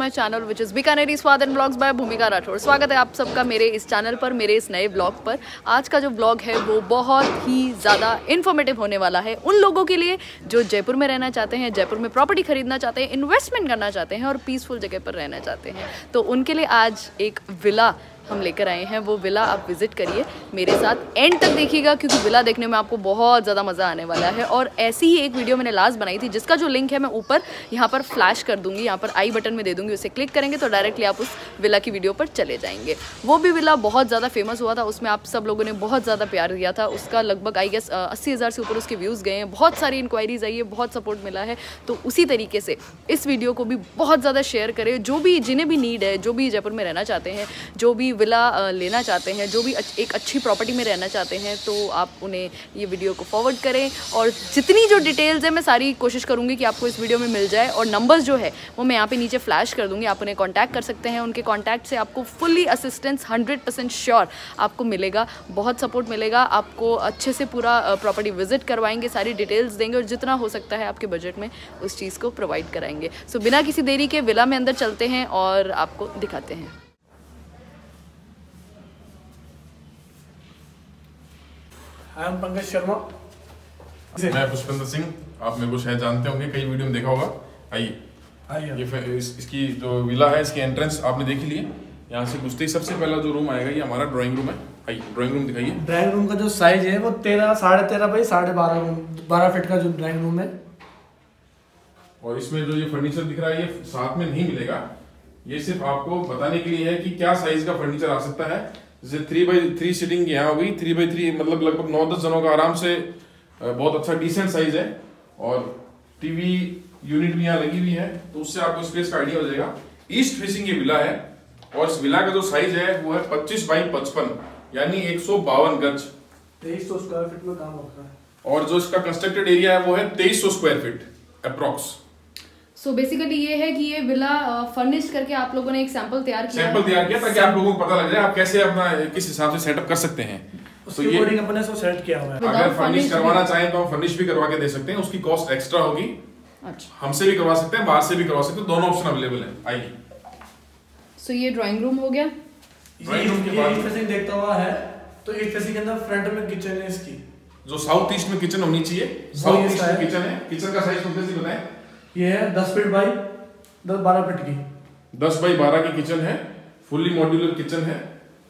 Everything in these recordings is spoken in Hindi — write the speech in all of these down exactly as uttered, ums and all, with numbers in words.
My channel which is Bikaneri Swad and blogs bye भूमिका राठौर। स्वागत है आप सबका मेरे इस चैनल पर, मेरे इस नए ब्लॉग पर। आज का जो ब्लॉग है वो बहुत ही ज़्यादा इन्फॉर्मेटिव होने वाला है उन लोगों के लिए जो जयपुर में रहना चाहते हैं, जयपुर में प्रॉपर्टी खरीदना चाहते हैं, इन्वेस्टमेंट करना चाहते हैं और पीसफुल जगह पर रहना चाहते हैं। तो उनके लिए आज एक विला हम लेकर आए हैं। वो विला आप विजिट करिए, मेरे साथ एंड तक देखिएगा क्योंकि विला देखने में आपको बहुत ज़्यादा मज़ा आने वाला है। और ऐसी ही एक वीडियो मैंने लास्ट बनाई थी जिसका जो लिंक है मैं ऊपर यहाँ पर फ्लैश कर दूँगी, यहाँ पर आई बटन में दे दूँगी। उसे क्लिक करेंगे तो डायरेक्टली आप उस विला की वीडियो पर चले जाएंगे। वो भी विला बहुत ज़्यादा फेमस हुआ था, उसमें आप सब लोगों ने बहुत ज़्यादा प्यार दिया था। उसका लगभग आई गेस अस्सी हज़ार से ऊपर उसके व्यूज़ गए हैं, बहुत सारी इंक्वायरीज आई है, बहुत सपोर्ट मिला है। तो उसी तरीके से इस वीडियो को भी बहुत ज़्यादा शेयर करें। जो भी जिन्हें भी नीड है, जो भी जयपुर में रहना चाहते हैं, जो भी विला लेना चाहते हैं, जो भी एक अच्छी प्रॉपर्टी में रहना चाहते हैं, तो आप उन्हें ये वीडियो को फॉरवर्ड करें। और जितनी जो डिटेल्स है मैं सारी कोशिश करूँगी कि आपको इस वीडियो में मिल जाए। और नंबर्स जो है वो मैं यहाँ पे नीचे फ्लैश कर दूँगी, आप उन्हें कॉन्टैक्ट कर सकते हैं। उनके कॉन्टैक्ट से आपको fully assistance hundred percent sure आपको मिलेगा, बहुत सपोर्ट मिलेगा। आपको अच्छे से पूरा प्रॉपर्टी विजिट करवाएंगे, सारी डिटेल्स देंगे और जितना हो सकता है आपके बजट में उस चीज़ को प्रोवाइड कराएंगे। सो बिना किसी देरी के विला में अंदर चलते हैं और आपको दिखाते हैं। I am Pankaj Sharma. मैं पुष्पेंद्र सिंह, आप मेरे को शायद जानते होंगे, कई वीडियो में देखा होगा। आइए आइए, ये इस, इसकी जो विला है, इसकी एंट्रेंस आपने देख ली है। यहाँ से घुसते ही सबसे पहला जो रूम आएगा ये हमारा ड्राइंग रूम है। आइए ड्राइंग रूम दिखाइए। ड्राइंग रूम का जो साइज है वो तेरह साढ़े तेरह बाई साढ़े बारह रूम बारह फीट का जो ड्राइंग रूम है। और इसमें जो ये फर्नीचर दिख रहा है ये साथ में नहीं मिलेगा, ये सिर्फ आपको बताने के लिए है कि क्या साइज का फर्नीचर आ सकता है। जैसे थ्री बाई थ्री सीटिंग यहाँ हो गई, थ्री बाई थ्री मतलब लगभग नौ दस जनों का आराम से बहुत अच्छा डिसेंट साइज है। और टीवी यूनिट भी यहाँ लगी हुई है, तो उससे आपको स्पेस का आइडिया हो जाएगा। ईस्ट फेसिंग ये विला है और इस विला का जो साइज है वो है पच्चीस बाई पचपन यानी एक सौ बावन गज, तेईस सौ स्क्वायर फीट में काम होता है। और जो इसका कंस्ट्रक्टेड एरिया है वो है तेईस सौ square feet approx. So so basically ये है कि ये विला फर्निश करके आप लोगों ने एक सैंपल तैयार किया सैंपल तैयार किया ताकि आप लोगों को पता लग जाए आप कैसे अपना किस हिसाब से सेटअप कर सकते हैं। उसके तो अकॉर्डिंग अपने से सेट किया हुआ है। अगर फर्निश करवाना चाहें तो हम फर्निश भी करवा के दे सकते हैं, उसकी कॉस्ट एक्स्ट्रा होगी। अच्छा, हमसे भी करवा सकते हैं, बाहर से भी करवा सकते हैं, दोनों ऑप्शन अवेलेबल है। आइए। सो so ये ड्राइंग रूम हो गया। ड्राइंग रूम के बाद ईस्ट फेसिंग देखता हुआ है तो ईस्ट फेसिंग के अंदर फ्रंट में किचन है, इसकी जो साउथ ईस्ट में किचन होनी चाहिए। साउथ ईस्ट में किचन है। किचन का साइज कितने से बताएं? ये है दस फीट बाई दस बारह फीट की, दस बाई बारह की किचन है। फुल्ली मॉड्यूलर किचन है।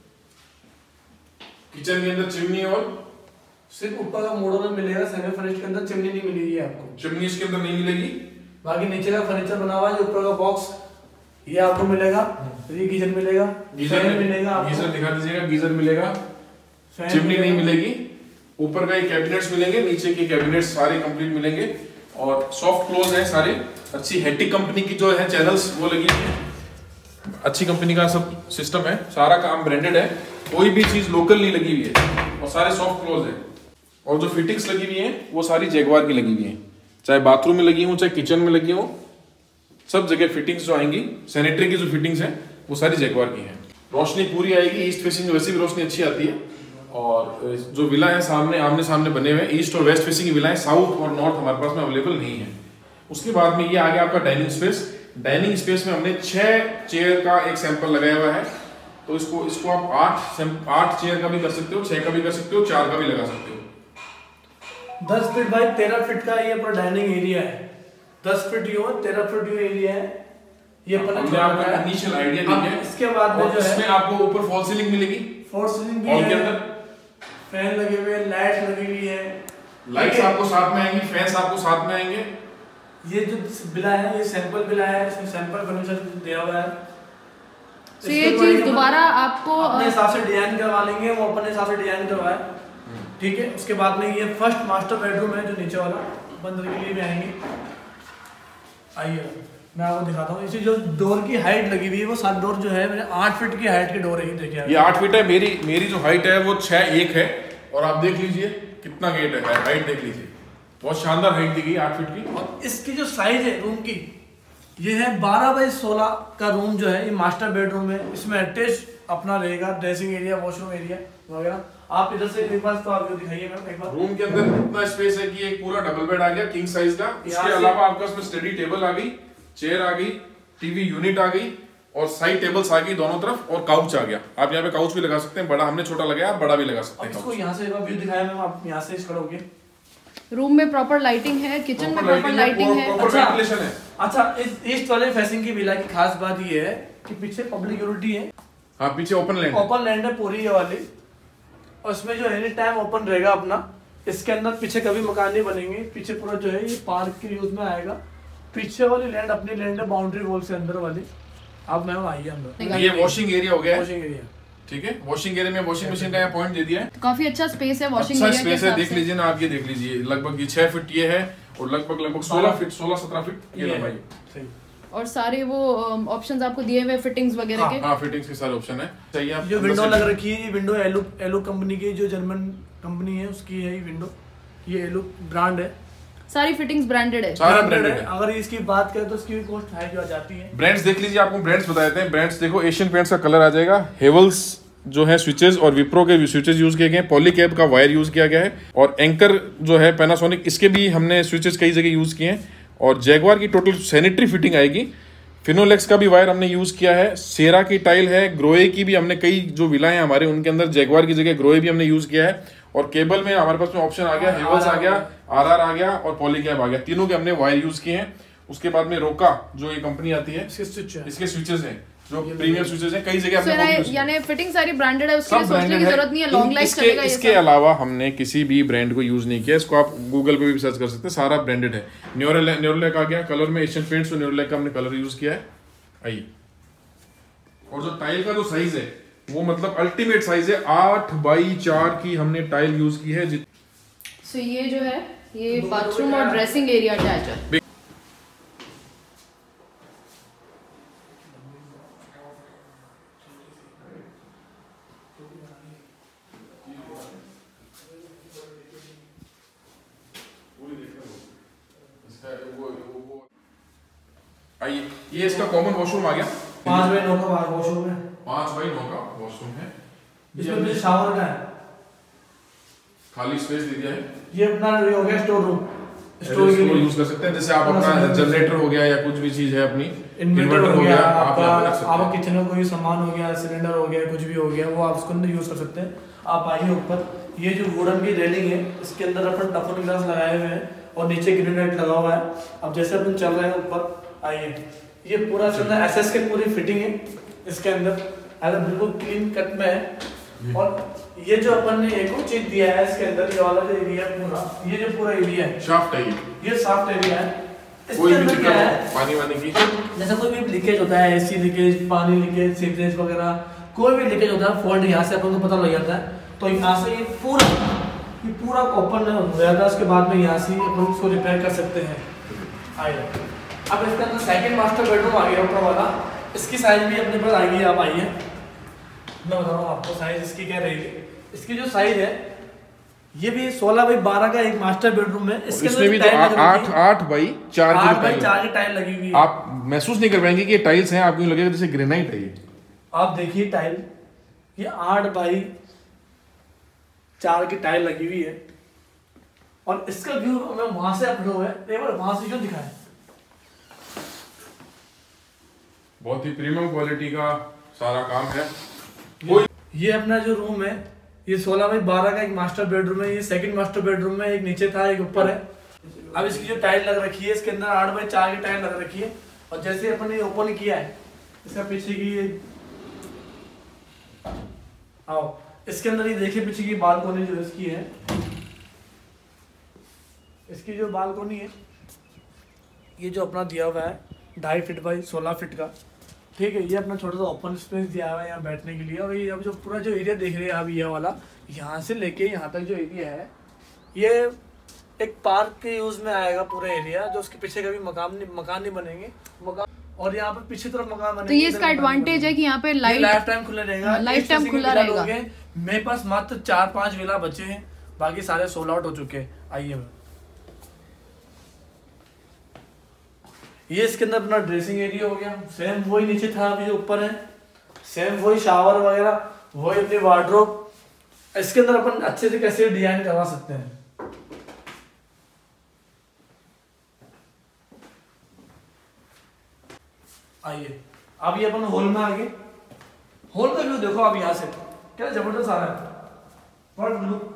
किचन के अंदर चिमनी और सिर्फ ऊपर का मोड़ो में मिलेगा, सेमी फर्निश्ड के अंदर चिमनी नहीं मिलेगी आपको। चिमनी इसके अंदर नहीं मिलेगी। बाकी नीचे का फर्नीचर बना हुआ है, जो ऊपर का बॉक्स ये आपको मिलेगा। ये गीजर मिलेगा, गीजर मिलेगा आपको। गीजर दिखा दीजिएगा, गीजर मिलेगा, चिमनी नहीं मिलेगी। ऊपर का ये कैबिनेट्स मिलेंगे, नीचे के कैबिनेट्स सारे कंप्लीट मिलेंगे और सॉफ्ट क्लोज है सारे। अच्छी हेटिक कंपनी की जो है चैनल्स वो लगी हुई है, अच्छी कंपनी का सब सिस्टम है, सारा काम ब्रांडेड है, कोई भी चीज लोकल नहीं लगी हुई है और सारे सॉफ्ट क्लोज है। और जो फिटिंग्स लगी हुई हैं वो सारी जैगवार की लगी हुई हैं, चाहे बाथरूम में लगी हो चाहे किचन में लगी हो, सब जगह फिटिंग्स जो आएंगी, सैनिटरी की जो फिटिंग्स है वो सारी जैगवार की है। रोशनी पूरी आएगी, ईस्ट फेसिंग वैसे भी रोशनी अच्छी आती है। और जो विला है सामने आमने सामने बने हुए, ईस्ट और वेस्ट फेसिंग विला है, साउथ और नॉर्थ हमारे पास में अवेलेबल नहीं है। उसके बाद में ये आ गया आपका डाइनिंग स्पेस। डाइनिंग स्पेस में हमने छह चेयर का एक सैंपल लगाया हुआ है, तो इसको इसको आप आठ आठ चेयर का भी कर सकते हो, छह का भी कर सकते हो, चार का भी लगा सकते हो। दस फीट बाई तेरह फीट का ये अपना डाइनिंग एरिया है। दस फीट यो तेरह फीट यो एरिया है। ये अपना इनिशियल आइडिया दिया है। इसके बाद में जो है इसमें आपको ऊपर फॉल सीलिंग मिलेगी, फॉल सीलिंग भी हॉल के है, अंदर फैन लगे हुए हैं, लाइट लगी हुई है। लाइट्स आपको साथ में आएंगी, फैंस आपको साथ में आएंगे। ये जो बिला है ये सैंपल बिला है, इसमें सैंपल फर्नीचर दिया हुआ है। तो ये चीज दोबारा आपको अपने हिसाब से डिजाइन करवा लेंगे, वो अपने हिसाब से डिजाइन करवाए, ठीक है। उसके बाद में ये फर्स्ट मास्टर बेडरूम है जो नीचे वाला, बंद के लिए भी आएंगे। आइए मैं आपको दिखाता हूँ। इसी जो डोर की हाइट लगी हुई है वो सात डोर जो है मेरे आठ फीट की हाइट की डोर है। देखिए ये आठ फीट है, मेरी मेरी जो हाइट है वो छह एक है। और आप देख लीजिए कितना गेट है, हाइट देख लीजिए, बहुत शानदार हाइट दी गई आठ फीट की। और इसकी जो साइज है रूम की, ये है बारह बाई सोलह का रूम जो है, ये मास्टर बेडरूम है। इसमें अटैच अपना रहेगा ड्रेसिंग एरिया, वॉशरूम एरिया वगैरह। आप इधर से एक बार तो आप दिखाइए मैम एक बार। रूम के अंदर इतना स्पेस है कि एक पूरा डबल बेड आ गया किंग साइज का। इसके अलावा आपका इसमें स्टडी टेबल आ गई, चेयर आ गई, टीवी यूनिट आ गई और साइड टेबल्स आ गई दोनों तरफ और काउच आ गया। आप यहाँ पे काउच भी लगा सकते हैं, बड़ा हमने छोटा लगाया, आप बड़ा भी लगा सकते हैं। इसको यहाँ से व्यू दिखाया मैम, आप यहाँ से खड़े होगे। रूम में प्रॉपर लाइटिंग है, किचन में प्रॉपर लाइटिंग है, प्रॉपर वेंटिलेशन है। अच्छा, इस ईस्ट वाले फेसिंग की विला की खास बात ये है कि पीछे पब्लिक यूटिलिटी है। हाँ, पीछे ओपन लैंड, ओपन लैंड है पूरी ये वाली, और इसमें जो एनी टाइम ओपन रहेगा अपना। इसके अंदर पीछे कभी मकान नहीं बनेंगे, पीछे पूरा जो है ये पार्क के यूज में आएगा। पीछे वाली लैंड अपनी लैंड है, बाउंड्री वॉल से अंदर वाली। अब मैम आइए अंदर। ये वॉशिंग एरिया हो गया, वॉशिंग एरिया, ठीक है। वॉशिंग एरिया में वॉशिंग मशीन का यहाँ पॉइंट दे दिया है। तो काफी अच्छा स्पेस है वॉशिंग अच्छा एरिया स्पेस है, देख लीजिए ना आप, ये देख लीजिए लगभग ये छह फीट ये है और लगभग लगभग सोलह फीट सोलह सत्रह फीट ये लंबाई। सही। और सारे वो ऑप्शंस आपको दिए हुए फिटिंग्स वगैरह हाँ, के। हाँ, फिटिंग्स के सारे ऑप्शन है। चाहिए आप जो विंडो लग रखी है, ये विंडो एलो एलो कंपनी की, जो जर्मन कंपनी है उसकी है ये विंडो। ये एलो ब्रांड है, सारी फिटिंग्स ब्रांडेड है, सारा ब्रांडेड है। अगर इसकी बात करें तो इसकी भी कॉस्ट हाई जो आ जाती है। ब्रांड्स देख लीजिए, आपको ब्रांड्स बता देते हैं। ब्रांड्स देखो, एशियन पेंट्स का कलर आ जाएगा, हेवल्स जो है स्विचेस और विप्रो के स्विचेस यूज किए गए हैं, पॉलीकैब का वायर यूज किया गया है और एंकर जो है पैनासोनिक, इसके भी हमने स्विचेस कई जगह यूज किए हैं। और जैगवार की टोटल सैनिटरी फिटिंग आएगी। फिनोलेक्स का भी वायर हमने यूज किया है, सेरा की टाइल है, ग्रोए की भी हमने कई जो विला है हमारे उनके अंदर जैगवार की जगह ग्रोए भी हमने यूज किया है। और केबल में हमारे पास में ऑप्शन आ गया, हेवल्स आ गया, आरआर आ गया और पॉलीकैब आ गया, तीनों के हमने वायर यूज किए हैं। उसके बाद में रोका जो ये कंपनी आती है, इसके स्विचेस हैं जो प्रीमियम स्विचेस हैं, कई जगह हमने यानी फिटिंग सारी ब्रांडेड है, उसके लिए सोचने की जरूरत नहीं है, लॉन्ग लाइफ चलेगा ये। इसके अलावा हमने किसी भी ब्रांड को यूज नहीं किया, इसको आप गूगल पे भी सर्च कर सकते हैं, सारा ब्रांडेड है। न्यूरोलैक न्यूरोलैक आ गया कलर में, एशियन पेंट्स और न्यूरोलैक का हमने कलर यूज किया है। आइए, और जो टाइल का जो साइज है वो मतलब अल्टीमेट साइज है, आठ बाई चार की हमने टाइल यूज की है। सो ये जो है ये बाथरूम और ड्रेसिंग एरिया अटैच है। आइए, ये इसका कॉमन वॉशरूम आ गया, पाँच बाई नौ का वॉशरूम है, पाँच बाई नौ का वॉशरूम है। इसमें भी शावर का है, खाली स्पेस दे दिया है। ये अपना हो गया स्टोर रूम, स्टोर के लिए यूज कर सकते हैं। जैसे आप अपना जनरेटर हो गया या कुछ भी चीज है अपनी, इन्वर्टर हो गया, आप यहाँ पे रख सकते हैं। आपका किचन में कोई सामान हो गया, सिलेंडर हो गया, कुछ भी हो गया, वो आप उसके अंदर यूज कर सकते हैं। आप आइए ऊपर, ये जो वुडन की रेलिंग है इसके अंदर अपन टफन ग्लास लगाए हुए हैं और नीचे ग्रीन लाइट लगा हुआ है। अब जैसे अपन चल रहे हैं ऊपर, आइए, ये पूरा इसके अंदर एसएस के पूरी फिटिंग है इसके अंदर, अगर बिल्कुल क्लीन कट में है। और ये जो अपन ने एक और चीज दिया है इसके अंदर, ये वाला जो एरिया है पूरा, ये जो पूरा एरिया है, शाफ्ट है ये, ये शाफ्ट एरिया है। कोई इसके भी अंदर क्या है, पानी वानी की, जैसे कोई भी लीकेज होता है, एसी लीकेज, पानी लीकेज, सीवरेज वगैरह, कोई भी लीकेज होता है, फॉल्ट यहाँ से अपन को पता लग जाता है। तो यहाँ से ये पूरा ये पूरा ओपन हो जाता है, उसके बाद में यहाँ से अपन उसको रिपेयर कर सकते हैं। आइए, अब इसके अंदर सेकंड मास्टर बेडरूम आ गया ऊपर वाला, इसकी साइज भी अपने पास आ गई है। आप आइए, मैं बता रहा हूँ आपको साइज इसकी क्या रहेगी। इसकी जो साइज है ये भी सोलह बाई बारह का एक मास्टर बेडरूम है। इसके इसमें भी तो आठ आठ बाई चार आठ बाई चार की टाइल लगी हुई है। आप महसूस नहीं कर पाएंगे कि ये टाइल्स हैं, आपको लगेगा जैसे ग्रेनाइट है ये। आप देखिए टाइल, ये आठ बाई चार की टाइल लगी हुई है और इसका व्यू मैं वहां से अपलोड हुआ है, एक बार वहां से जो दिखाएं। बहुत ही प्रीमियम क्वालिटी का सारा काम है। ये, ये अपना जो रूम है ये सोलह बाई बारह का एक मास्टर बेडरूम है। ये सेकंड मास्टर बेडरूम में, एक नीचे था एक ऊपर है। अब इसकी जो टाइल लग रखी है इसके अंदर आठ बाई चार की टाइल लग रखी है। और जैसे अपन ने ओपन किया है इसका पीछे की ये आओ, इसके अंदर ये देखिए पीछे की बालकोनी जो इसकी है, इसकी जो बालकोनी है ये जो अपना दिया हुआ है ढाई फीट बाई सोलह फीट का, ठीक है। ये अपना छोटा सा ओपन स्पेस दिया हुआ है यहाँ बैठने के लिए। और ये अब जो पूरा जो एरिया देख रहे हैं आप, ये वाला यहाँ से लेके यहाँ तक जो एरिया है ये एक पार्क के यूज में आएगा पूरा एरिया, जो उसके पीछे कभी मकान नहीं मकान नहीं बनेंगे मकान, और यहाँ पे पीछे तरफ मकान बनेंगे। तो ये इसका एडवांटेज है कि यहाँ पे लाइट लाइफ टाइम खुला रहेगा, लाइफ टाइम खुला रहेगा। मेरे पास मात्र चार पांच विला बचे हैं, बाकी सारे सोल्ड आउट हो चुके हैं। आइए, ये इसके अंदर अपना ड्रेसिंग एरिया हो गया, सेम वही नीचे था अभी जो ऊपर है, सेम वही शावर वगैरह, वही अपनी वार्डरोब। इसके अंदर अपन अच्छे से कैसे डिजाइन करवा सकते हैं। आइए अब ये अपन हॉल में आ गए। हॉल का व्यू देखो आप यहाँ से, क्या जबरदस्त आ रहा है।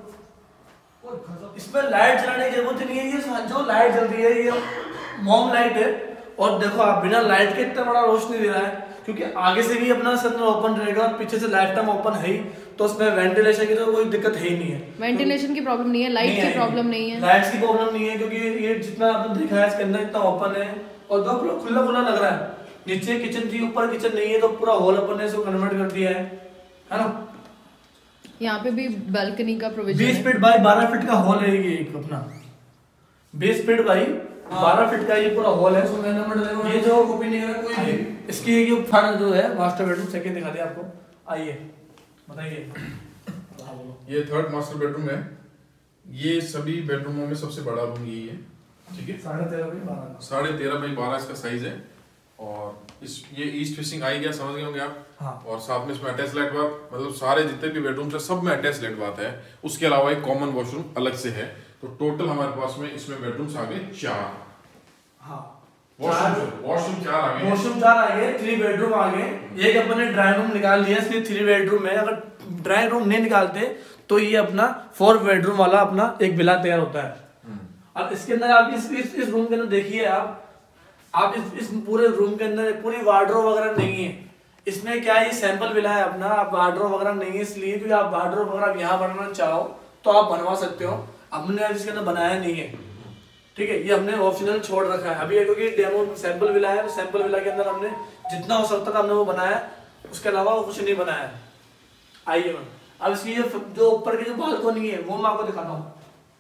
इसमें लाइट जलाने की जरूरत नहीं है, ये जो लाइट जल रही है ये मॉम लाइट है। और देखो आप बिना लाइट के इतना बड़ा रोशनी दे रहा है, क्योंकि आगे से भी अपना सनर ओपन रहेगा और पीछे से लाइफ टाइम ओपन है ही, तो उसमें वेंटिलेशन की तो कोई दिक्कत है ही नहीं है। वेंटिलेशन की प्रॉब्लम नहीं है, लाइट की प्रॉब्लम नहीं है, लाइट्स की प्रॉब्लम नहीं है, क्योंकि ये जितना आपने देखा है इसके अंदर इतना ओपन है और दो पूरा खुला खुला लग रहा है। नीचे किचन थी, ऊपर किचन नहीं है, तो पूरा हॉल अपन ने इसको कन्वर्ट कर दिया है, है ना। यहाँ पे भी बालकनी का प्रोविजन बीस फीट बाई बारह फीट का हॉल है ये एक अपना, बीस फीट बाई बारह फीट का ये पूरा हॉल है। ये जो कॉपी नहीं है कोई भी, इसकी ये फर्स्ट जो है मास्टर बेडरूम सेकंड दिखा दिया आपको। आइए बताइए। ये थर्ड मास्टर बेडरूम है, ये सभी बेडरूमों में सबसे बड़ा रूम यही है, ठीक है। साढ़े तेरह बाई बारह साढ़े तेरह बाई बारह इसका साइज है। और इस ये ईस्ट फेसिंग आई गया, समझ गए होंगे आप। हाँ। और साथ में इसमें अटैच लेट बाथ, मतलब सारे जितने भी बेडरूम है सब में अटैच लेट बाथ है। उसके अलावा एक कॉमन वॉशरूम अलग से है। तो टोटल हमारे पास में इसमें बेडरूम्स आ गए चार। हाँ, वॉशरूम वॉशरूम चार आ गए, वॉशरूम चार आ गए, थ्री बेडरूम आ गए। एक अपन ने ड्राइंग रूम निकाल दिया, इसलिए थ्री बेडरूम है। अगर ड्राइंग रूम नहीं निकालते तो ये अपना फोर बेडरूम वाला अपना एक विला तैयार होता है। अब इसके अंदर आप इस इस, इस रूम के अंदर देखिए आप आप इस, इस पूरे रूम के अंदर पूरी वार्डरोब वगैरह नहीं है। इसमें क्या है, ये सैंपल विला है अपना, आप वार्डरोब वगैरह नहीं है, इसलिए क्योंकि आप वार्डरोब वगैरह यहाँ बनाना चाहो तो आप बनवा सकते हो। हमने इसके अंदर बनाया नहीं है, ठीक है। ये हमने ऑप्शनल छोड़ रखा है अभी, क्योंकि डेमो सैंपल विला है। सैंपल विला के अंदर हमने जितना हो सकता था हमने वो बनाया, उसके अलावा कुछ नहीं बनाया। आइए मैम, अब इसकी जो ऊपर की जो बालकनी है वो मैं आपको दिखाता हूँ।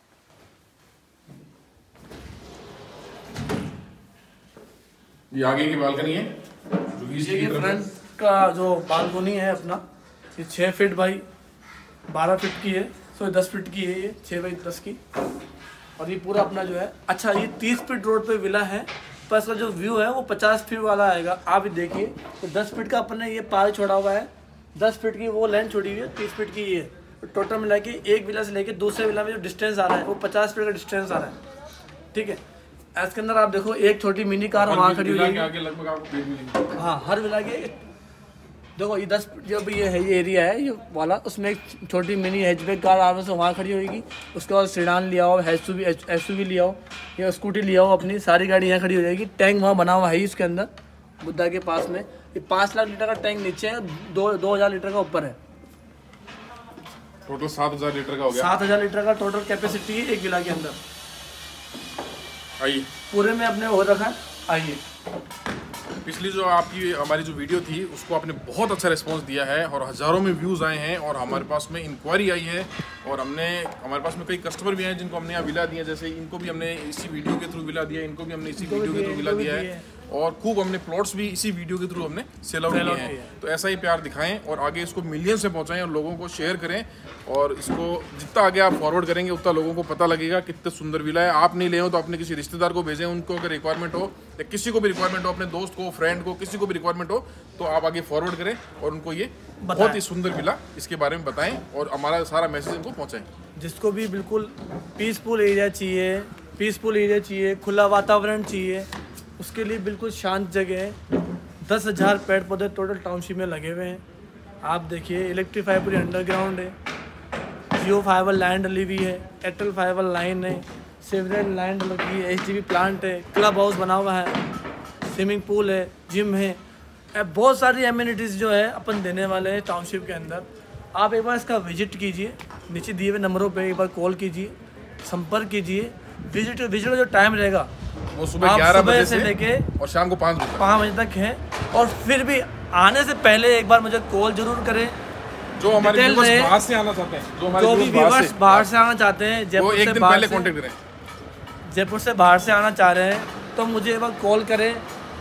ये आगे की बालकनी है, जो ईस्ट की तरफ फ्रंट का जो बालकनी है अपना, ये छः फीट बाई बारह फीट की है, सॉरी दस फीट की है, ये छः बाई दस की। और ये पूरा अपना जो है, अच्छा ये तीस फीट रोड पे विला है, पर इसका जो व्यू है वो पचास फीट वाला आएगा। आप देखिए तो दस फीट का अपन ने ये पाल छोड़ा हुआ है, दस फीट की वो लेंथ छोड़ी हुई है, तीस फीट की ये तो टोटल मिला के एक विला से लेके दूसरे विला में जो डिस्टेंस आ रहा है वो पचास फीट का डिस्टेंस आ रहा है, ठीक है। इसके अंदर आप देखो एक छोटी मिनी कार वहाँ खड़ी हुई है। लगभग आपको पेड़ मिलेंगे। हाँ, हर विला के देखो ये दस जो भी ये है ये एरिया है ये वाला, उसमें एक छोटी मिनी हैचबैक कार आराम से वहाँ खड़ी होगी। उसके बाद सीडान लिया हो, एसयूवी एसयूवी लिया हो या स्कूटी लिया हो, अपनी सारी गाड़ी यहाँ खड़ी हो जाएगी। टैंक वहाँ बना हुआ है इसके अंदर बुद्धा के पास में। ये पाँच लाख लीटर का टैंक नीचे है, दो दो हज़ार लीटर का ऊपर है। टोटल सात हजार लीटर का हो गया। सात हजार लीटर का टोटल कैपेसिटी है एक विला के अंदर। आइए पूरे में अपने हो रखा है। आइए, पिछली जो आपकी हमारी जो वीडियो थी उसको आपने बहुत अच्छा रिस्पांस दिया है और हज़ारों में व्यूज़ आए हैं और हमारे पास में इंक्वायरी आई है और हमने हमारे पास में कई कस्टमर भी हैं जिनको हमने यहाँ विला दिया, जैसे इनको भी हमने इसी वीडियो के थ्रू विला दिया, इनको भी हमने इसी वीडियो के थ्रू विला दिया है और खूब हमने प्लॉट्स भी इसी वीडियो के थ्रू हमने सेल आउट किए हैं। तो ऐसा ही प्यार दिखाएं और आगे इसको मिलियन से पहुँचाएँ और लोगों को शेयर करें और इसको जितना आगे आप फॉरवर्ड करेंगे उतना लोगों को पता लगेगा कितने सुंदर विला है। आप नहीं ले हो तो अपने किसी रिश्तेदार को भेजें, उनको अगर रिक्वायरमेंट हो या किसी को भी रिक्वायरमेंट हो, अपने दोस्त को, फ्रेंड को, किसी को भी रिक्वायरमेंट हो तो आप आगे फॉरवर्ड करें और उनको ये बहुत ही सुंदर विला इसके बारे में बताएं और हमारा सारा मैसेज उनको पहुँचाएं। जिसको भी बिल्कुल पीसफुल एरिया चाहिए, पीसफुल एरिया चाहिए, खुला वातावरण चाहिए, उसके लिए बिल्कुल शांत जगह है। दस हज़ार पेड़ पौधे टोटल टाउनशिप में लगे हुए हैं। आप देखिए इलेक्ट्रीफाई पूरी अंडरग्राउंड है, जियो फाइबर लाइन डली हुई है, एयरटेल फाइबर लाइन है, सीवरेज लाइन लगी है, एच डी बी प्लांट है, क्लब हाउस बना हुआ है, स्विमिंग पूल है, जिम है, बहुत सारी एम्यूनिटीज़ जो है अपन देने वाले हैं टाउनशिप के अंदर। आप एक बार इसका विजिट कीजिए, नीचे दिए हुए नंबरों पे एक बार कॉल कीजिए, संपर्क कीजिए। विजिट विजिट का जो टाइम रहेगा वो सुबह ग्यारह बजे से लेके और शाम को पाँच बजे पाँच बजे तक है। और फिर भी आने से पहले एक बार मुझे कॉल जरूर करें। जो हमारे व्यूअर्स बाहर से आना चाहते हैं, जो हमारे जो भी व्यूअर्स बाहर से आना चाहते हैं, जयपुर से बाहर से कांटेक्ट करें, जयपुर से बाहर से आना चाह रहे हैं तो मुझे एक बार कॉल करें,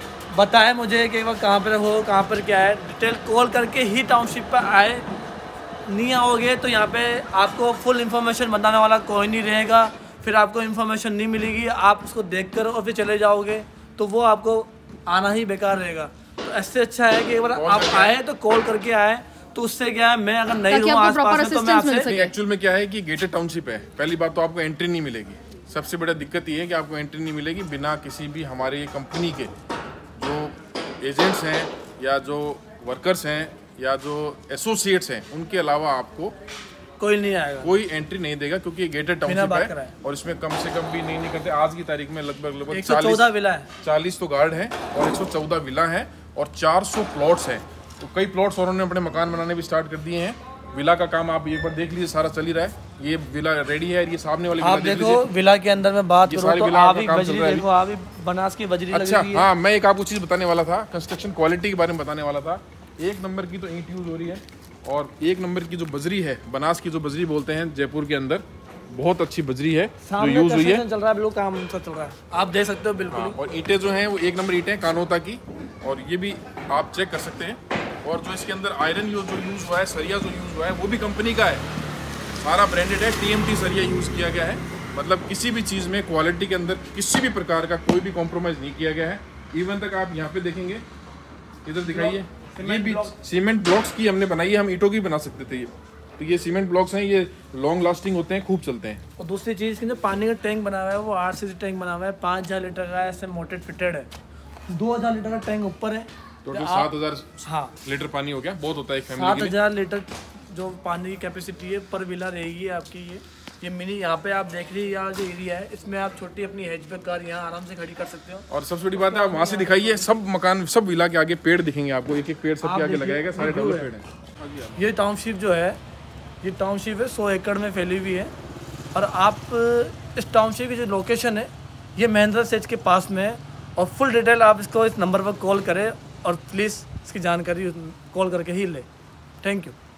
बताएं मुझे कि एक बार कहाँ पर हो, कहाँ पर क्या है, डिटेल कॉल करके ही टाउनशिप पर आए। नहीं आओगे तो यहाँ पे आपको फुल इन्फॉर्मेशन बताने वाला कोई नहीं रहेगा, फिर आपको इन्फॉर्मेशन नहीं मिलेगी, आप उसको देख कर और फिर चले जाओगे तो वो आपको आना ही बेकार रहेगा। तो इससे अच्छा है कि एक बार आप आए तो कॉल करके आए, तो उससे क्या है, मैं अगर नहीं रहूँ आसपास में तो मैं आपसे। एक्चुअल में क्या है कि गेटेड टाउनशिप है, पहली बात तो आपको एंट्री नहीं मिलेगी। सबसे बड़ा दिक्कत ये है कि आपको एंट्री नहीं मिलेगी बिना किसी भी हमारे कंपनी के जो एजेंट्स हैं या जो वर्कर्स हैं या जो एसोसिएट्स हैं उनके अलावा आपको कोई नहीं आएगा, कोई एंट्री नहीं देगा, क्योंकि ये गेटेड टाउनशिप है और इसमें कम से कम भी नहीं नहीं करते। आज की तारीख में लगभग लगभग एक सौ चौदह विला है, चालीस तो गार्ड है और एक सौ चौदह विला है और चार सौ प्लॉट्स हैं। तो कई प्लॉट्स और उन्होंने अपने मकान बनाने भी स्टार्ट कर दिए हैं। विला का काम आप एक बार देख लीजिए, सारा चल ही रहा है। ये विला रेडी है, ये सामने वाली आप देखो विला के अंदर में बात करूं तो आप भी बजरी देखो, आप भी बनास की बजरी लगी हुई है। हाँ, मैं एक आपको चीज़ बताने वाला था, कंस्ट्रक्शन क्वालिटी के बारे में बताने वाला था। एक नंबर की तो ईंट यूज हो रही है और एक नंबर की जो बजरी है, बनास की जो बजरी बोलते हैं जयपुर के अंदर, बहुत अच्छी बजरी है जो यूज हुई है। चल रहा है, काम चल रहा है, आप देख सकते हो बिल्कुल। हाँ, और ईंटें जो हैं वो एक नंबर ईंटें कानोता की, और ये भी आप चेक कर सकते हैं। और जो इसके अंदर आयरन जो यूज हुआ है, सरिया जो यूज हुआ है, वो भी कंपनी का है, सारा ब्रांडेड है, टीएमटी सरिया यूज किया गया है। मतलब किसी भी चीज़ में क्वालिटी के अंदर किसी भी प्रकार का कोई भी कॉम्प्रोमाइज़ नहीं किया गया है। इवन तक आप यहाँ पे देखेंगे, इधर दिखाइए, ये भी सीमेंट ब्लॉक्स की हमने बनाई है, हम ईंटों की बना सकते थे ये। तो ये सीमेंट ब्लॉक्स हैं, ये लॉन्ग लास्टिंग होते हैं, खूब चलते हैं। और दूसरी चीज़ जो पानी का टैंक बना हुआ है वो आर सी सी टैंक बना हुआ है, पाँच हज़ार लीटर का ऐसे मोटेड फिटेड है, दो हज़ार लीटर का टैंक ऊपर है, टोटल सात हज़ार हाँ लीटर पानी हो गया, बहुत होता है एक फैमिली सात हज़ार लीटर जो पानी की कैपेसिटी है पर विला रहेगी आपकी। ये ये मिनी यहाँ पे आप देख रही है, जो एरिया है इसमें आप छोटी अपनी हैचबैक कार यहाँ आराम से खड़ी कर सकते हो। और सबसे बड़ी बात है, आप वहाँ से दिखाइए, सब मकान सब विला के आगे पेड़ दिखेंगे आपको, एक एक पेड़ सबके आगे लगाएगा, सारे डबल पेड़ हैं। ये टाउनशिप जो है, ये टाउनशिप है सौ एकड़ में फैली हुई है। और आप इस टाउनशिप की जो लोकेशन है ये महेंद्र सेज के पास में है। और फुल डिटेल आप इसको इस नंबर पर कॉल करें और प्लीज़ इसकी जानकारी कॉल करके ही लें। Thank you.